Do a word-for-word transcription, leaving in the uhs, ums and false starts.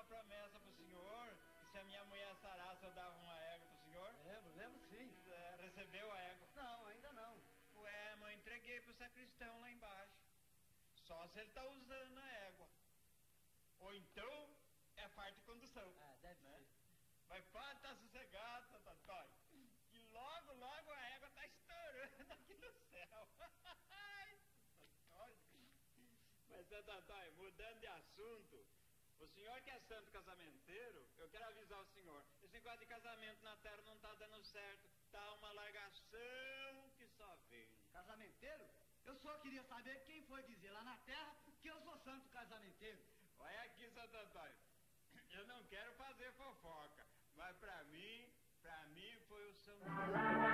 promessa pro senhor que se a minha mulher sarasse eu dava uma égua pro senhor? Lembro, lembro sim. É, recebeu a égua? Não, ainda não. Ué, mas eu entreguei pro sacristão lá embaixo. Só se ele tá usando a égua. Ou então é parte de condução. Ah, deve né? ser. Mas pode estar sossegado, Santo Antônio. E logo, logo a égua tá estourando aqui no céu. Ai, Santo Antônio. Mas, Santo Antônio, mudando de assunto, o senhor que é santo casamenteiro, eu quero avisar o senhor, esse negócio de casamento na terra não tá dando certo, tá uma largação que só vem. Casamenteiro? Eu só queria saber quem foi dizer lá na terra que eu sou santo casamenteiro. Olha aqui, Santo Antônio, eu não quero fazer fofoca, mas pra mim, pra mim foi o São